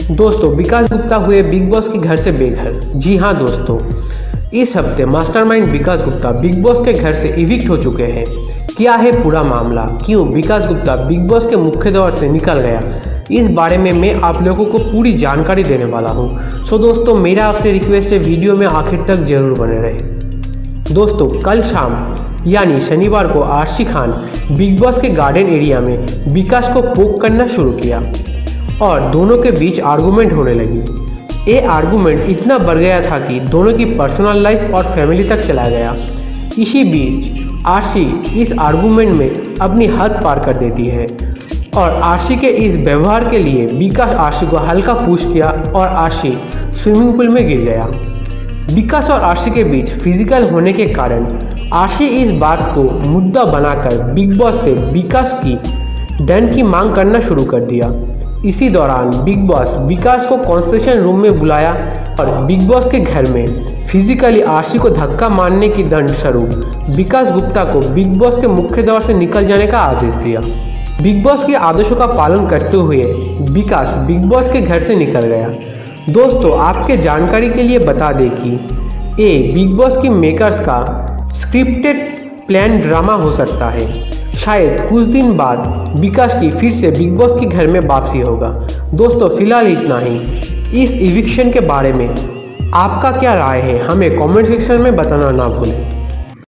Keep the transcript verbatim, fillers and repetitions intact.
दोस्तों, विकास गुप्ता हुए big Boss के घर से बेघर। जी हाँ दोस्तों, इस हफ्ते mastermind Vikas Gupta Bigg Boss के घर से इविक्ट हो चुके हैं। क्या है पूरा मामला, क्यों विकास गुप्ता बिग बॉस के मुख्य द्वार से निकल गया, इस बारे में मैं आप लोगों को पूरी जानकारी देने वाला हूँ। सो दोस्तों, मेरा आपसे रिक्वेस्ट है, वीडियो में आखिर तक जरूर बने रहे। दोस्तों, कल शाम यानी शनिवार को आर्शी खान बिग बॉस के गार्डन एरिया में विकास को पोक करना शुरू किया और दोनों के बीच आर्गुमेंट होने लगी। ये आर्गुमेंट इतना बढ़ गया था कि दोनों की पर्सनल लाइफ और फैमिली तक चला गया। इसी बीच आर्शी इस आर्गुमेंट में अपनी हद पार कर देती है और आर्शी के इस व्यवहार के लिए विकास आर्शी को हल्का पुश किया और आर्शी स्विमिंग पूल में गिर गया। विकास और आर्शी के बीच फिजिकल होने के कारण आर्शी इस बात को मुद्दा बनाकर बिग बॉस से विकास की दंड की मांग करना शुरू कर दिया। इसी दौरान बिग बॉस विकास को कॉन्सेशन रूम में बुलाया और बिग बॉस के घर में फिजिकली आर्शी को धक्का मारने की दंड स्वरूप विकास गुप्ता को बिग बॉस के मुख्य द्वार से निकल जाने का आदेश दिया। बिग बॉस के आदेशों का पालन करते हुए विकास बिग बॉस के घर से निकल गया। दोस्तों, आपके जानकारी के लिए बता दें कि ये बिग बॉस की मेकर्स का स्क्रिप्टेड प्लान ड्रामा हो सकता है। शायद कुछ दिन बाद विकास की फिर से बिग बॉस के घर में वापसी होगा। दोस्तों, फिलहाल इतना ही। इस इविक्शन के बारे में आपका क्या राय है, हमें कमेंट सेक्शन में बताना ना भूलें।